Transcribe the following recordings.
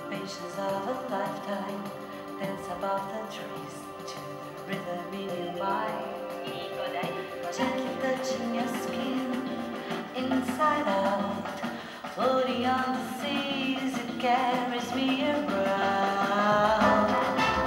Patience of a lifetime, dance above the trees to the rhythm in your mind. Gently touching your skin, inside out, floating on the seas, it carries me around.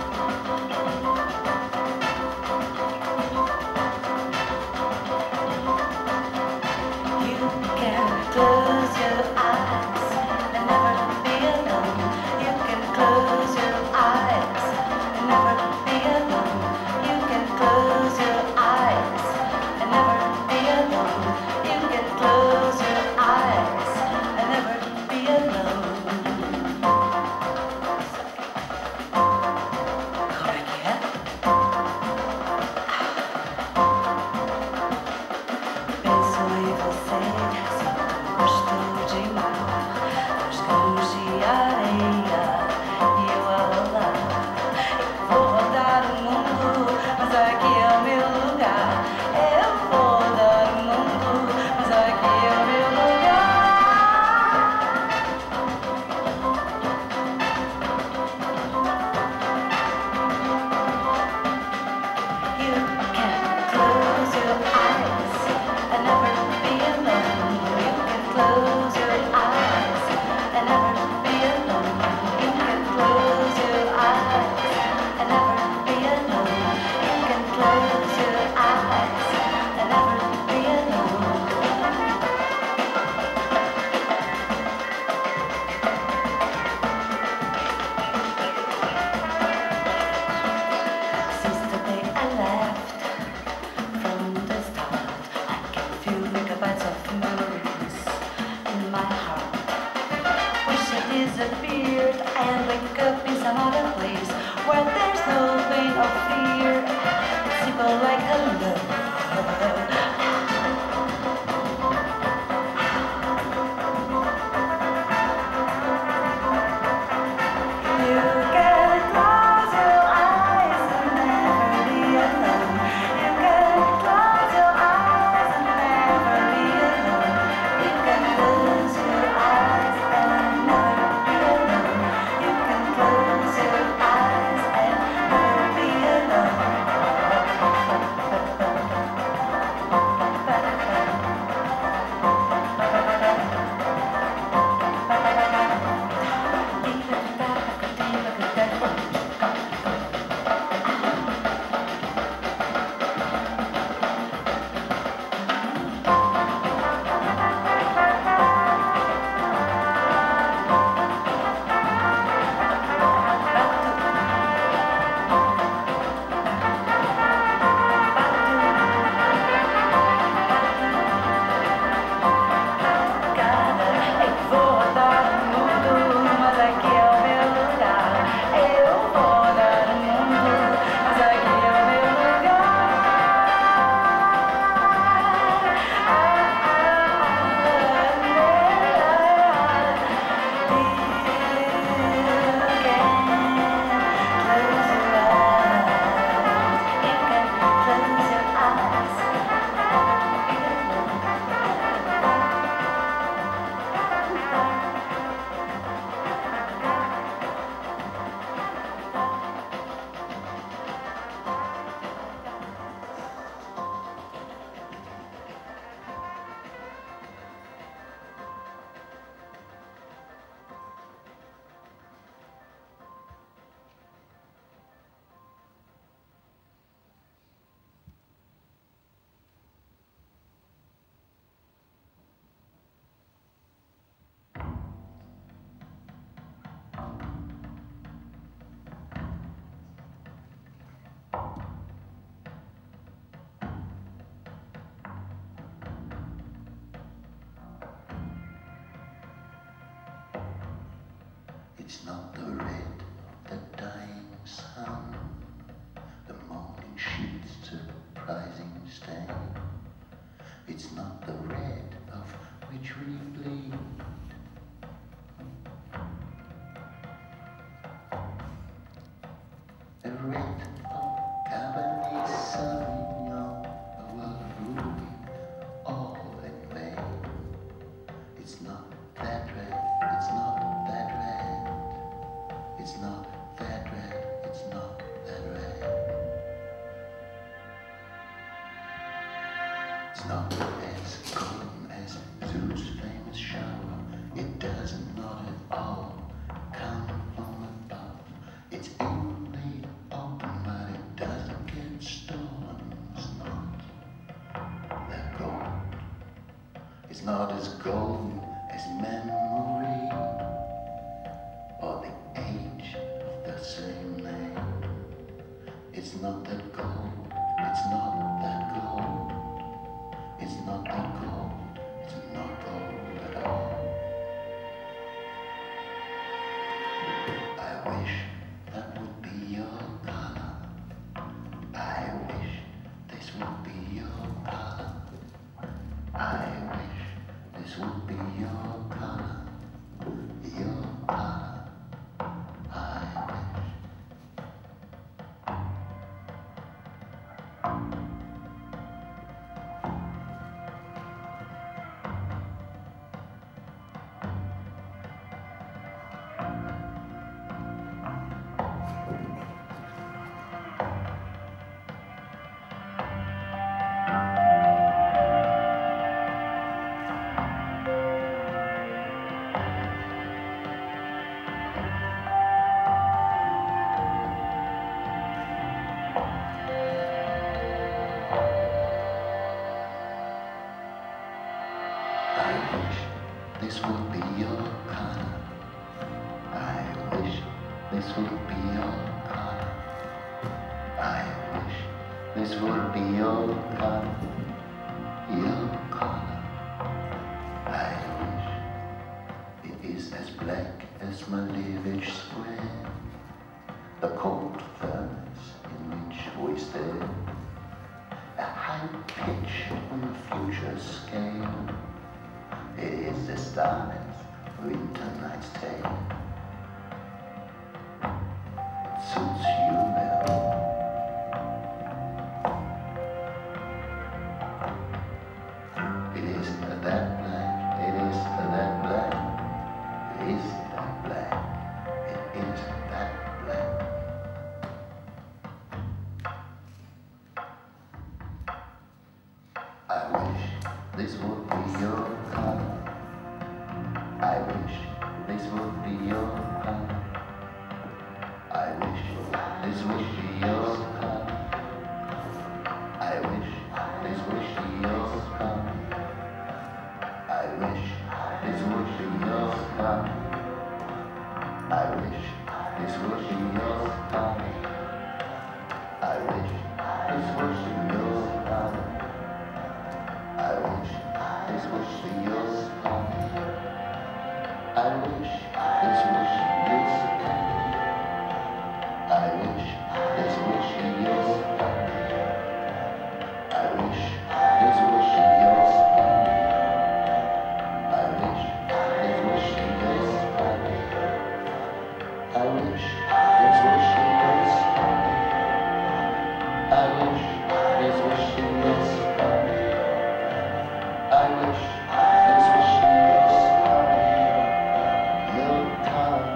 You can close your eyes and never be alone. You can close your eyes and never be alone. You can close your eyes and never be alone. You can close your eyes and never be alone. Como é que é? Penso em você, sinto gosto de mar, os grãos de areia e eu a rolar. Eu vou rodar o mundo, mas aqui é o meu lugar. Eu vou rodar o mundo, mas aqui é o meu lugar. You can close your eyes and never be alone. You can close your eyes and never be alone. You can close your eyes and never be alone. You can close your eyes and never be alone. Since the day I left from the start, I can feel megabytes of memories in my heart. Wish I disappeared and wake up in some other place where there's no pain or fear. It's simple like a love. You can close your eyes and never be alone. You can close your eyes and never be alone. You can close your eyes and never be alone. You can close your eyes and never be alone. Eu vou rodar o mundo, mas aqui é o meu lugar. Eu vou rodar o mundo, mas aqui é o meu lugar. It's not the red of the dying sun, the morning sheet's surprising stain. It's not the red of which we bleed. The red of Cabernet Sauvignon, a world ruby, all in vain. It's not that red, it's not that red. not as golden as memory or the age of the same name. It's not that gold, it's not that gold. It's not that gold, it's not gold at all. I wish that would be your color. I wish this would be your color. I wish this would be your color. Your color. I wish. I wish this would be your color. I wish this would be your color. I wish this would be your color. Your color. I wish it is as black as Malevich Square, the cold furnace in which we stare, a high pitch on the future scale. It is the starless winter night's tale. It suits you well. It is that black, it is that black, it is that black, it is that black. I wish this would be your color. I wish this would be your color. I wish this would be your color. I wish this would be your color. I wish this would be your color. I wish this would be your color. I wish this would be your color. I wish this would be your color. I wish this would be your color. I wish this would be your color. I wish this would be your color. I wish this would be your color. I wish this would be your color. I wish this would be your color. I wish this would be your color. Your color.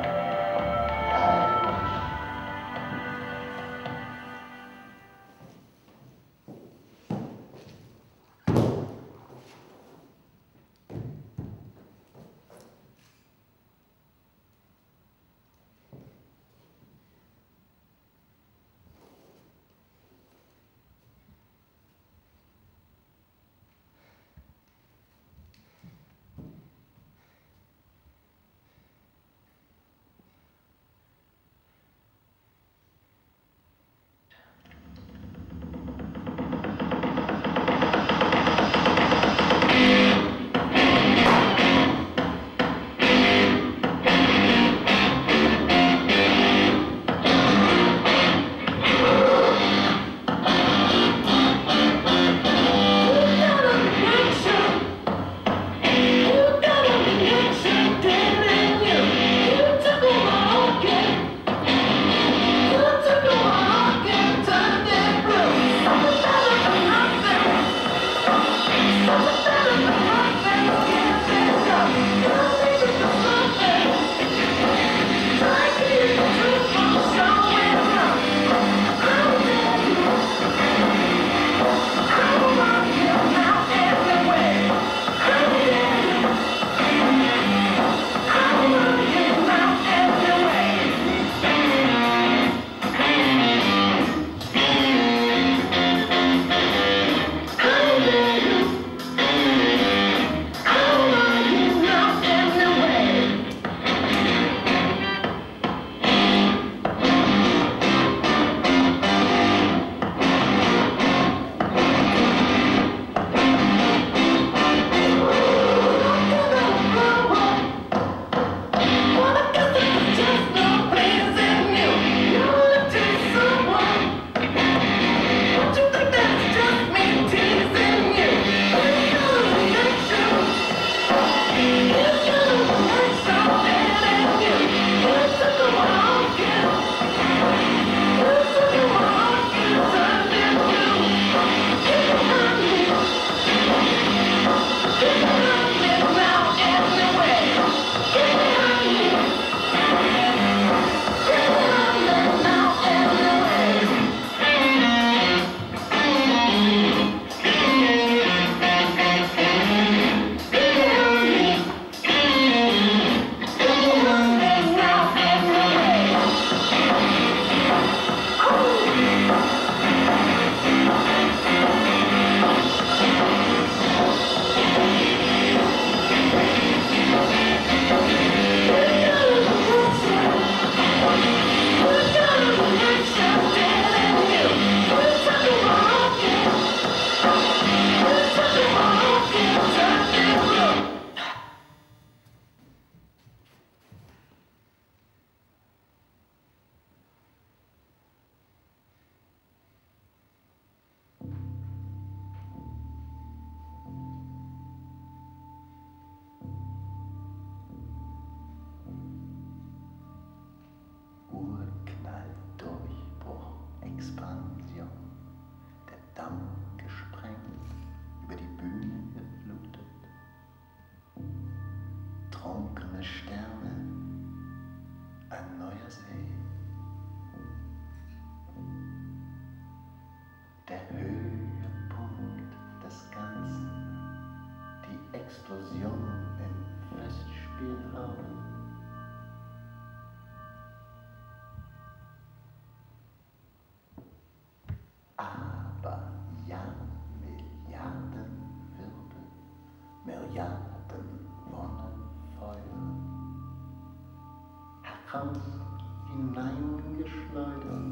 Haus hineingeschleudert.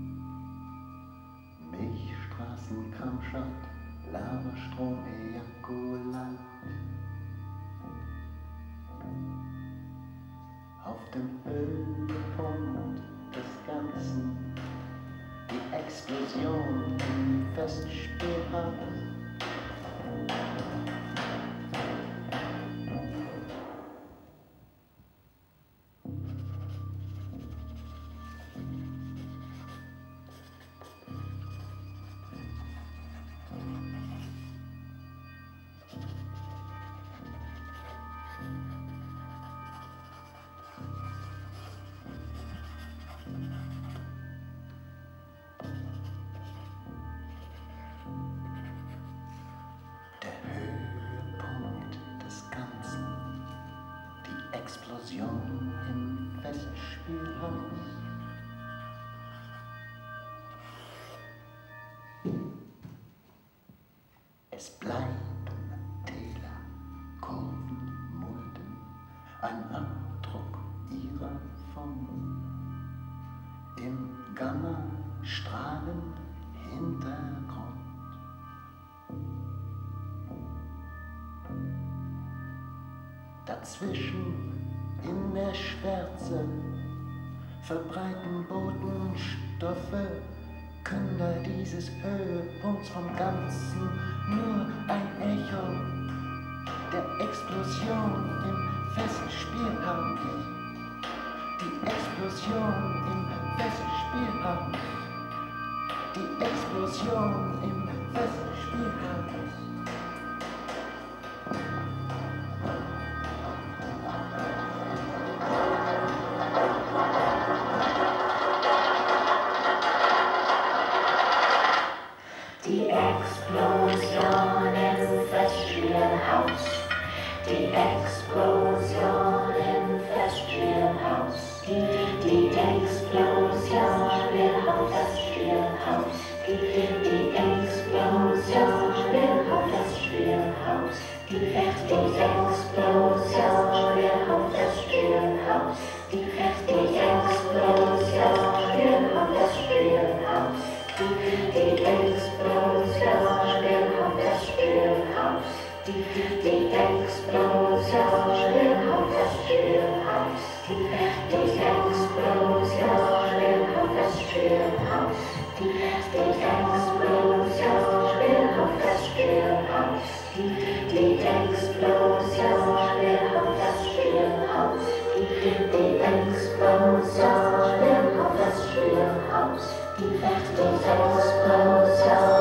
Milchstraßen, Kammschaft, Lavastrom, Ejakulat. Auf dem Höhepunkt des Ganzen die Explosion im Festspielhaus. Explosion im Festspielhaus. Es bleiben Täler, Kurven, Mulden, ein Abdruck ihrer Form. Im Gamma-Strahlen Hintergrund. Dazwischen in der Schwärze verbreiten Botenstoffe, Künder dieses Höhepunkts vom Ganzen, nur ein Echo der Explosion im Festspielhaus. Die Explosion im Festspielhaus. Die Explosion im Festspielhaus. Die Explosion im Festspielhaus. Die Explosion im Festspielhaus. Die Explosion im Festspielhaus. Die Explosion im Festspielhaus. Die Explosion im Festspielhaus. Die Explosion im Festspielhaus. Die Explosion im Festspielhaus. Die Explosion im Festspielhaus. Die Explosion im Festspielhaus. Die Explosion im Festspielhaus. Die Explosion im Festspielhaus. Die Explosion im Festspielhaus. Die Explosion